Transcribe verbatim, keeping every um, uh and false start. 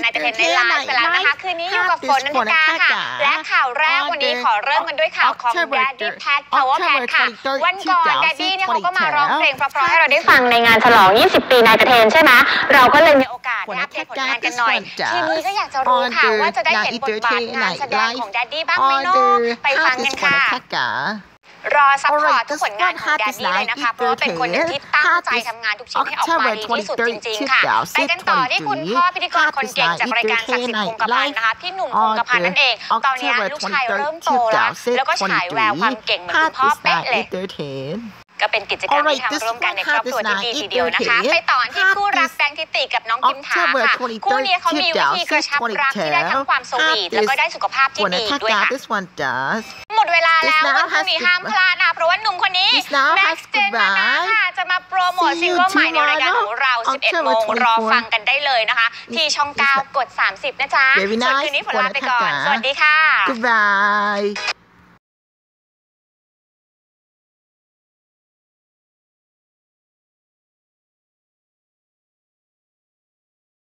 นายจะเห็นในไลฟ์แล้วนะคะคืนนี้อยู่กับฝนนันทิกาค่ะและข่าวแรกวันนี้ขอเริ่มกันด้วยข่าวของ Daddy Pat Power Pat ค่ะวันก่อน Daddy เนี่ยเขาก็มาร้องเพลงเพราะๆให้เราได้ฟังในงานฉลองยี่สิบปีนายกระเทนใช่ไหมเราก็เลยมีโอกาสได้อัปเดตผลงานกันหน่อยทีนี้ก็อยากจะรู้ค่ะว่าจะได้เห็นบทบาทงานแสดงของ Daddy บ้างไหมเนาะไปฟังกันค่ะรอซัพพอร์ตทุกผลงานของ Daddy เลยนะคะเพราะว่าเป็นคนหนึ่งที่ตั้งใจทำงานทุกชิ้นให้ออกมาดีที่สุดจริงๆค่ะไปกันต่อที่คุณพ่อพิธีกรคนเก่งจากรายการศักดิ์สิทธิ์คงกระพันนะคะพี่หนุ่มคงกระพันนั่นเองตอนนี้ลูกชายเริ่มโตแล้วแล้วก็ฉายแววความเก่งเหมือนคุณพ่อเป๊ะเลยก็เป็นกิจกรรมที่ทำร่วมกันในครอบครัวที่ดีทีเดียวนะคะไปต่อที่คู่รักแบงค์ทิติกับน้องคิมทาค่ะคู่นี้เขามีวิธีกระชับรักที่ได้ทั้งความสวีทแล้วก็ได้สุขภาพที่ดีด้วยค่ะหมดเวลาแล้ววันพรุ่งนี้ห้ามพลาดนะเพราะว่าหนุ่มคนนี้แม็กซ์เจนมาค่ะจะมาโปรโมทซิงเกิลใหม่ในรายการของเราสิบเอ็ดโมงรอฟังกันได้เลยนะคะที่ช่องเก้ากดสามสิบนะจ๊ะส่วนคืนนี้ฝนลาไปก่อนสวัสดีค่ะ